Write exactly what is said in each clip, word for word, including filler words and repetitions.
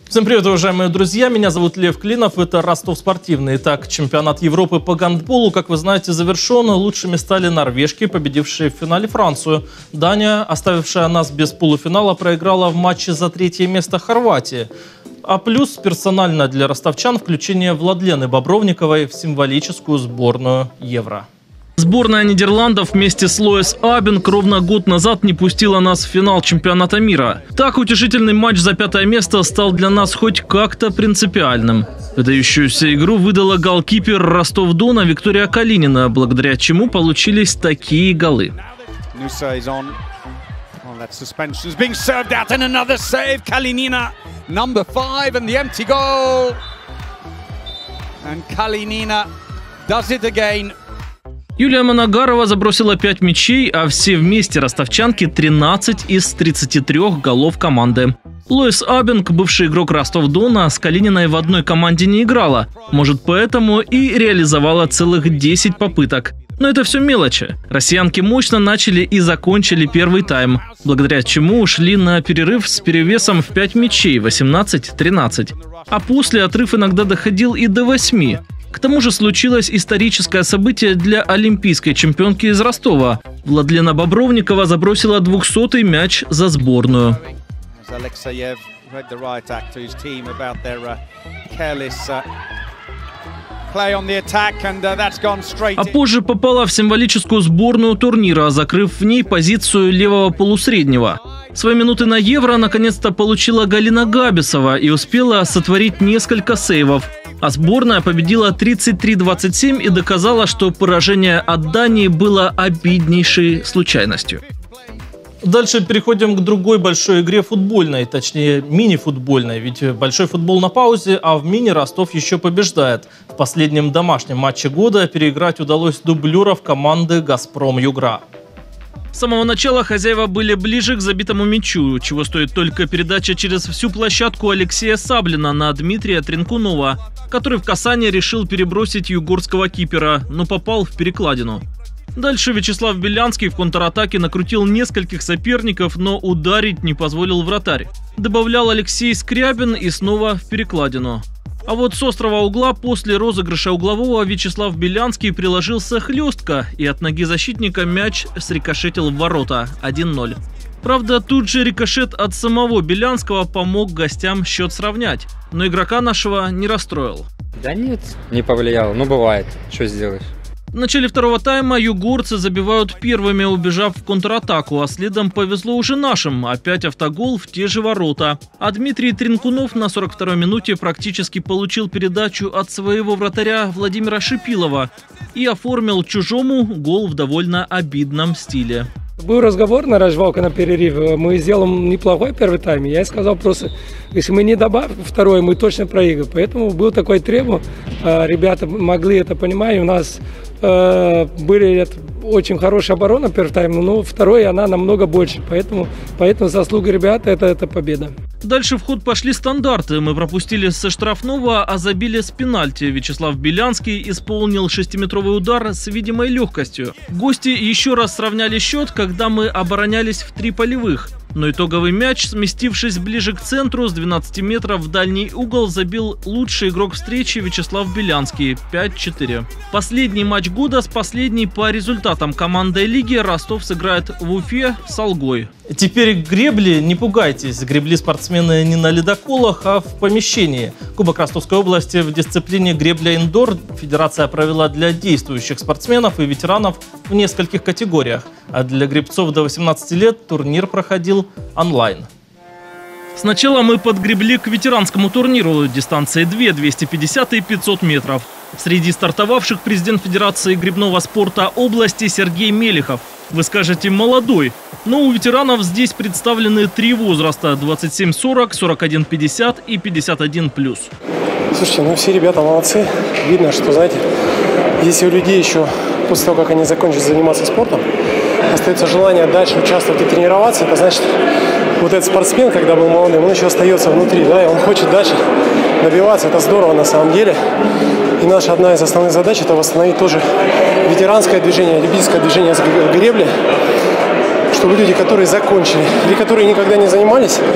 Всем привет, уважаемые друзья, меня зовут Лев Клинов, это Ростов Спортивный. Итак, чемпионат Европы по гандболу, как вы знаете, завершен. Лучшими стали норвежки, победившие в финале Францию. Дания, оставившая нас без полуфинала, проиграла в матче за третье место Хорватии. А плюс персонально для ростовчан включение Владлены Бобровниковой в символическую сборную Евро. Сборная Нидерландов вместе с Лоис Абинг ровно год назад не пустила нас в финал чемпионата мира. Так утешительный матч за пятое место стал для нас хоть как-то принципиальным. Выдающуюся игру выдала голкипер Ростов-Дона Виктория Калинина, благодаря чему получились такие голы. Юлия Моногарова забросила пять мячей, а все вместе ростовчанки тринадцать из тридцати трёх голов команды. Лоис Абинг, бывший игрок Ростов-Дона, с Калининой в одной команде не играла. Может, поэтому и реализовала целых десять попыток. Но это все мелочи. Россиянки мощно начали и закончили первый тайм, благодаря чему ушли на перерыв с перевесом в пять мячей – восемнадцать тринадцать. А после отрыв иногда доходил и до восьми. К тому же случилось историческое событие для олимпийской чемпионки из Ростова. Владлена Бобровникова забросила двухсотый мяч за сборную. А позже попала в символическую сборную турнира, закрыв в ней позицию левого полусреднего. Свои минуты на Евро наконец-то получила Галина Габисова и успела сотворить несколько сейвов. А сборная победила тридцать три двадцать семь и доказала, что поражение от Дании было обиднейшей случайностью. Дальше переходим к другой большой игре футбольной, точнее мини-футбольной. Ведь большой футбол на паузе, а в мини Ростов еще побеждает. В последнем домашнем матче года переиграть удалось дублеров команды «Газпром-Югра». С самого начала хозяева были ближе к забитому мячу, чего стоит только передача через всю площадку Алексея Саблина на Дмитрия Тренкунова, который в касание решил перебросить югорского кипера, но попал в перекладину. Дальше Вячеслав Белянский в контратаке накрутил нескольких соперников, но ударить не позволил вратарь. Добавлял Алексей Скрябин и снова в перекладину. А вот с острого угла после розыгрыша углового Вячеслав Белянский приложился хлестко, и от ноги защитника мяч срикошетил в ворота один ноль. Правда, тут же рикошет от самого Белянского помог гостям счет сравнять, но игрока нашего не расстроил. Да нет, не повлиял, ну бывает, что сделаешь. В начале второго тайма югорцы забивают первыми, убежав в контратаку, а следом повезло уже нашим. Опять автогол в те же ворота. А Дмитрий Тренкунов на сорок второй минуте практически получил передачу от своего вратаря Владимира Шипилова и оформил чужому гол в довольно обидном стиле. Был разговор на раздевалке на перерыв. Мы сделаем неплохой первый тайм. Я сказал просто, если мы не добавим второй, мы точно проиграем. Поэтому был такой требу. Ребята могли это понимать. У нас были очень хорошая оборона первый тайм, но второй она намного больше. Поэтому, поэтому заслуга ребят это, это победа. Дальше в ход пошли стандарты. Мы пропустили со штрафного, а забили с пенальти. Вячеслав Белянский исполнил шестиметровый удар с видимой легкостью. Гости еще раз сравняли счет, когда мы оборонялись в три полевых. Но итоговый мяч, сместившись ближе к центру, с двенадцати метров в дальний угол забил лучший игрок встречи Вячеслав Белянский – пять четыре. Последний матч года с последней по результатам командой лиги Ростов сыграет в Уфе с Алгой. Теперь гребли, не пугайтесь, гребли спортсмены не на ледоколах, а в помещении. Кубок Ростовской области в дисциплине гребля индор федерация провела для действующих спортсменов и ветеранов в нескольких категориях. А для гребцов до восемнадцати лет турнир проходил онлайн. Сначала мы подгребли к ветеранскому турниру дистанции две, двести пятьдесят и пятьсот метров. Среди стартовавших президент Федерации гребного спорта области Сергей Мелехов. Вы скажете молодой, но у ветеранов здесь представлены три возраста – двадцать семь сорок, сорок один пятьдесят и пятьдесят один плюс. Слушайте, ну все ребята молодцы. Видно, что, знаете, если у людей еще после того, как они закончат заниматься спортом, остается желание дальше участвовать и тренироваться, это значит, вот этот спортсмен, когда был молодым, он еще остается внутри, да, и он хочет дальше добиваться. Это здорово на самом деле. И наша одна из основных задач – это восстановить тоже ветеранское движение, любительское движение с гребли, чтобы люди, которые закончили или которые никогда не занимались,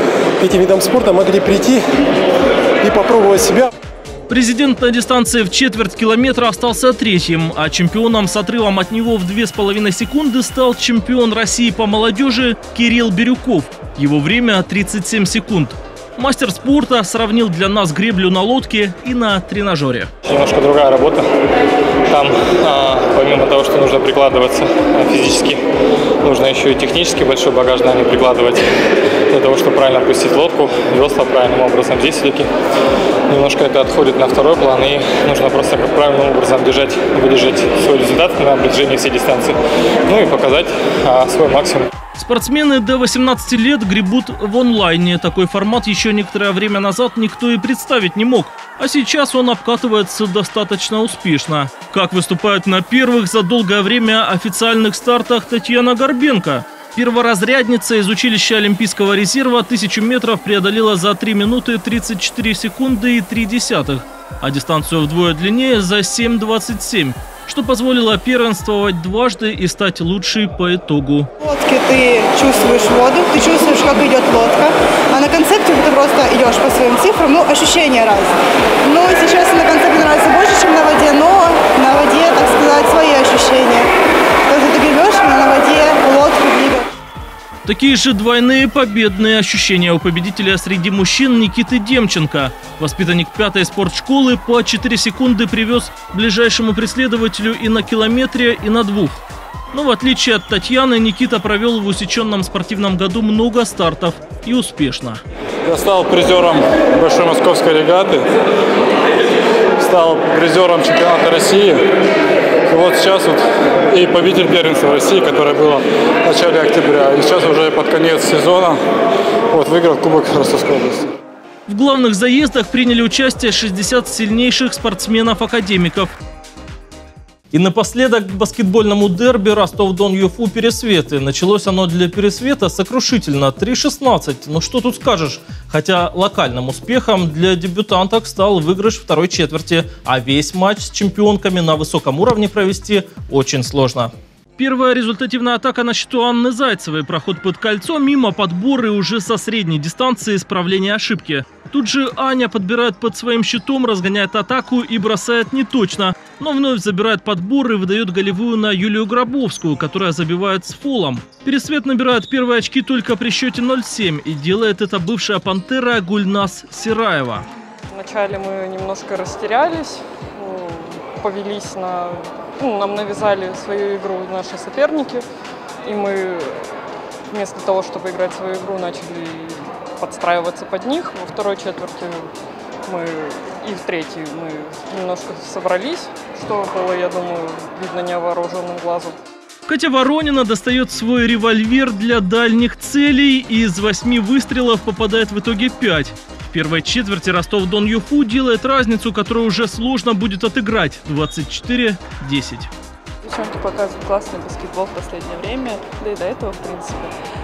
этим видом спорта могли прийти и попробовать себя. Президент на дистанции в четверть километра остался третьим, а чемпионом с отрывом от него в две с половиной секунды стал чемпион России по молодежи Кирилл Бирюков. Его время тридцать семь секунд. Мастер спорта сравнил для нас греблю на лодке и на тренажере. Немножко другая работа. Там, а, помимо того, что нужно прикладываться физически, нужно еще и технически большой багаж знаний прикладывать для того, чтобы правильно пустить лодку, весла правильным образом. Здесь все-таки немножко это отходит на второй план, и нужно просто как правильным образом держать, выдержать свой результат на протяжении всей дистанции, ну и показать а, свой максимум. Спортсмены до восемнадцати лет гребут в онлайне. Такой формат еще некоторое время назад никто и представить не мог. А сейчас он обкатывается достаточно успешно. Как выступает на первых за долгое время официальных стартах Татьяна Горбенко. Перворазрядница из училища Олимпийского резерва тысячу метров преодолела за три минуты тридцать четыре секунды и три десятых, а дистанцию вдвое длиннее за семь двадцать семь. Что позволило первенствовать дважды и стать лучшей по итогу. В лодке ты чувствуешь воду, ты чувствуешь, как идет лодка, а на концепте ты просто идешь по своим цифрам, ну, ощущения разные. Ну, сейчас на концепте нравится больше, чем на воде, но на воде, так сказать, свои ощущения. Тоже ты гребешь, но на воде лодку двигаешь. Такие же двойные победные ощущения у победителя среди мужчин Никиты Демченко. Воспитанник пятой спортшколы по четыре секунды привез ближайшему преследователю и на километре, и на двух. Но в отличие от Татьяны, Никита провел в усеченном спортивном году много стартов и успешно. Я стал призером Большой Московской регаты, стал призером чемпионата России. И вот сейчас вот и победитель первенства России, которое было в начале октября. И сейчас уже под конец сезона вот, выиграл Кубок Ростовской области. В главных заездах приняли участие шестьдесят сильнейших спортсменов-академиков. И напоследок к баскетбольному дерби Ростов-Дон-Юфу Пересветы. Началось оно для Пересвета сокрушительно три шестнадцать. Ну что тут скажешь? Хотя локальным успехом для дебютанток стал выигрыш второй четверти. А весь матч с чемпионками на высоком уровне провести очень сложно. Первая результативная атака на счету Анны Зайцевой. Проход под кольцо, мимо подборы уже со средней дистанции исправления ошибки. Тут же Аня подбирает под своим щитом, разгоняет атаку и бросает неточно. Но вновь забирает подбор и выдает голевую на Юлию Гробовскую, которая забивает с фолом. Пересвет набирает первые очки только при счете ноль семь. И делает это бывшая «Пантера» Гульнас Сираева. Вначале мы немножко растерялись, повелись на... Ну, нам навязали свою игру наши соперники, и мы вместо того, чтобы играть свою игру, начали подстраиваться под них. Во второй четверти мы и в третьей мы немножко собрались, что было, я думаю, видно невооруженным глазом. Катя Воронина достает свой револьвер для дальних целей и из восьми выстрелов попадает в итоге пять. В первой четверти Ростов-Дон-Юфу делает разницу, которую уже сложно будет отыграть – двадцать четыре десять. Девчонки показывают классный баскетбол в последнее время, да и до этого, в принципе.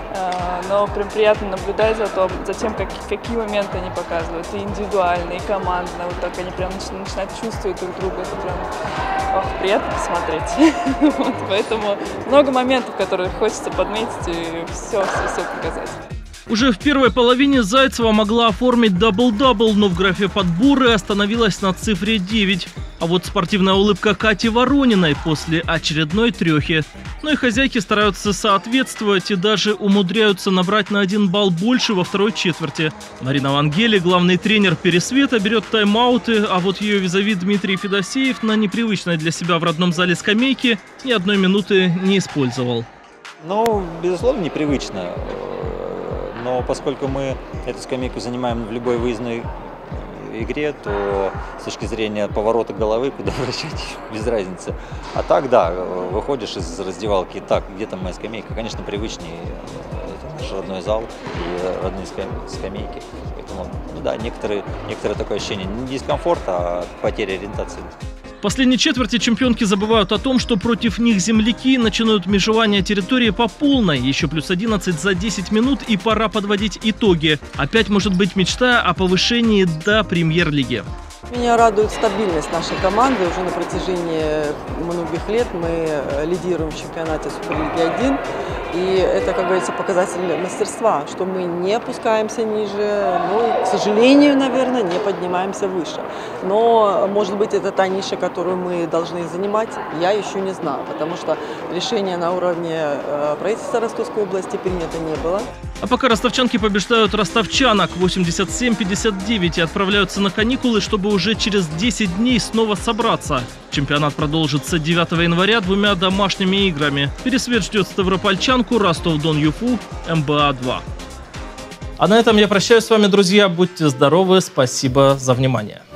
Но прям приятно наблюдать за, том, за тем, как, какие моменты они показывают, и индивидуально, и командно. Вот так они прям начинают чувствовать друг друга. Это прям ох, приятно посмотреть. Вот, поэтому много моментов, которые хочется подметить и все, все, все показать. Уже в первой половине Зайцева могла оформить дабл-дабл, но в графе подборы остановилась на цифре девять. А вот спортивная улыбка Кати Ворониной после очередной трехи. Но и хозяйки стараются соответствовать и даже умудряются набрать на один балл больше во второй четверти. Марина Вангели, главный тренер Пересвета, берет тайм-ауты, а вот ее визави Дмитрий Федосеев на непривычной для себя в родном зале скамейке ни одной минуты не использовал. Ну, безусловно, непривычно. Но поскольку мы эту скамейку занимаем в любой выездной игре, то с точки зрения поворота головы, куда вращать, без разницы. А так, да, выходишь из раздевалки, так, где там моя скамейка, конечно, привычнее, это наш родной зал и родные скамейки. Поэтому, ну да, некоторые, некоторые такое ощущение не дискомфорта, а потеря ориентации. В последней четверти чемпионки забывают о том, что против них земляки начинают межевание территории по полной. Еще плюс одиннадцать за десять минут и пора подводить итоги. Опять может быть мечта о повышении до премьер-лиги. Меня радует стабильность нашей команды. Уже на протяжении многих лет мы лидируем в чемпионате Суперлиги один. И это, как говорится, показатель мастерства, что мы не опускаемся ниже, ну, к сожалению, наверное, не поднимаемся выше. Но, может быть, это та ниша, которую мы должны занимать, я еще не знаю, потому что решение на уровне правительства Ростовской области принято не было. А пока ростовчанки побеждают ростовчанок восемьдесят семь пятьдесят девять и отправляются на каникулы, чтобы уже через десять дней снова собраться. Чемпионат продолжится девятого января двумя домашними играми. Пересвет ждет ставропольчанку Ростов-Дон-Юфу эм бэ а два. А на этом я прощаюсь с вами, друзья. Будьте здоровы, спасибо за внимание.